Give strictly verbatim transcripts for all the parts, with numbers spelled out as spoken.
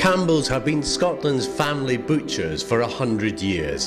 Campbells have been Scotland's family butchers for a hundred years.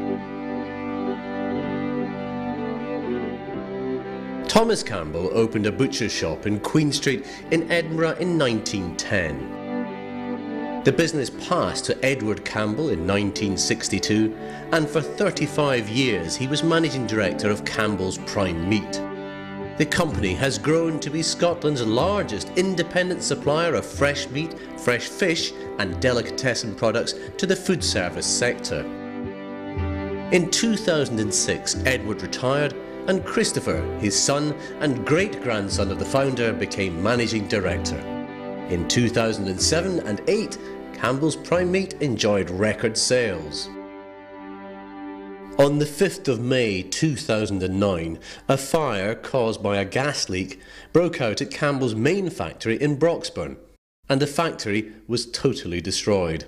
Thomas Campbell opened a butcher's shop in Queen Street in Edinburgh in nineteen ten. The business passed to Edward Campbell in nineteen sixty-two, and for thirty-five years he was managing director of Campbells Prime Meat. The company has grown to be Scotland's largest independent supplier of fresh meat, fresh fish and delicatessen products to the food service sector. In two thousand six, Edward retired, and Christopher, his son and great-grandson of the founder, became managing director. In two thousand seven and eight, Campbell's Prime Meat enjoyed record sales. On the fifth of May two thousand nine, a fire caused by a gas leak broke out at Campbell's main factory in Broxburn, and the factory was totally destroyed.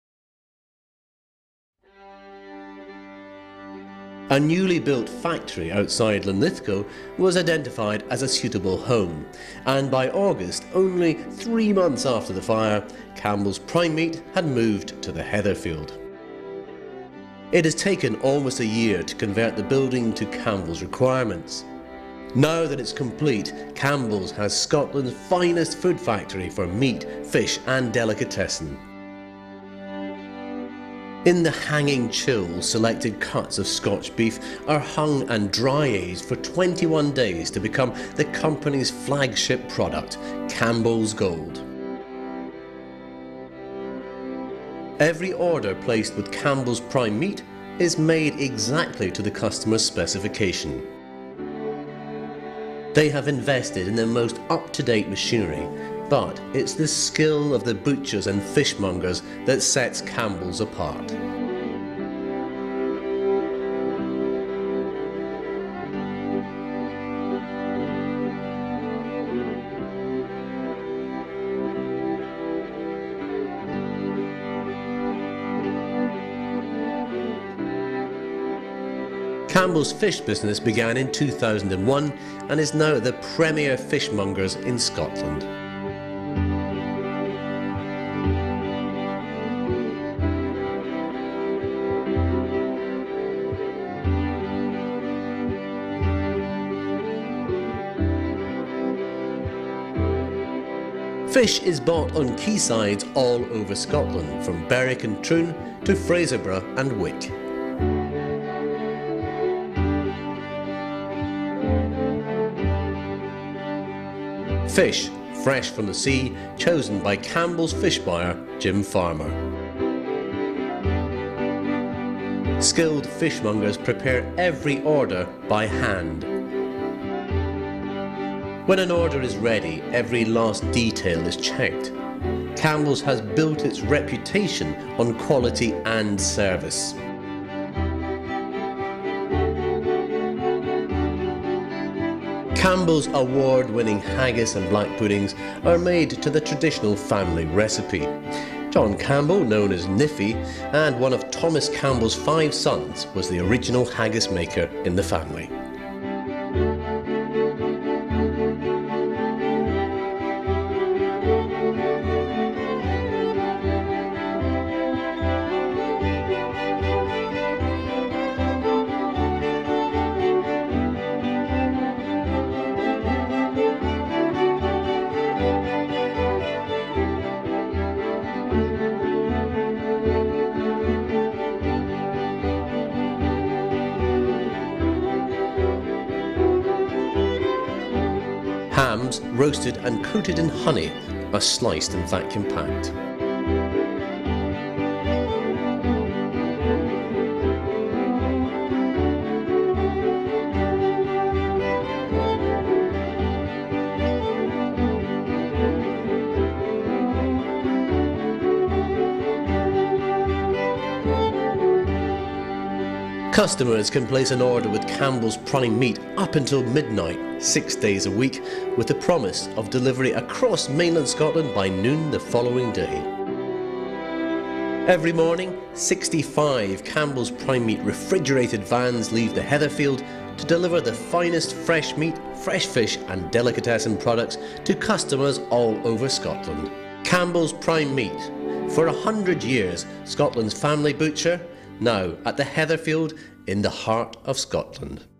A newly built factory outside Linlithgow was identified as a suitable home, and by August, only three months after the fire, Campbell's Prime Meat had moved to the Heatherfield. It has taken almost a year to convert the building to Campbell's requirements. Now that it's complete, Campbell's has Scotland's finest food factory for meat, fish and delicatessen. In the hanging chill, selected cuts of Scotch beef are hung and dry-aged for twenty-one days to become the company's flagship product, Campbell's Gold. Every order placed with Campbell's Prime Meat is made exactly to the customer's specification. They have invested in the most up-to-date machinery, but it's the skill of the butchers and fishmongers that sets Campbell's apart. Campbell's fish business began in two thousand one and is now the premier fishmongers in Scotland. Fish is bought on quaysides all over Scotland, from Berwick and Troon to Fraserburgh and Wick. Fish, fresh from the sea, chosen by Campbell's fish buyer, Jim Farmer. Skilled fishmongers prepare every order by hand. When an order is ready, every last detail is checked. Campbell's has built its reputation on quality and service. Campbell's award-winning haggis and black puddings are made to the traditional family recipe. John Campbell, known as Niffy, and one of Thomas Campbell's five sons, was the original haggis maker in the family. Hams, roasted and coated in honey, are sliced and vacuum packed. Customers can place an order with Campbell's Prime Meat up until midnight, six days a week, with the promise of delivery across mainland Scotland by noon the following day. Every morning, sixty-five Campbell's Prime Meat refrigerated vans leave the Heatherfield to deliver the finest fresh meat, fresh fish and delicatessen products to customers all over Scotland. Campbell's Prime Meat, For a hundred years, Scotland's family butcher, now at the Heatherfield in the heart of Scotland.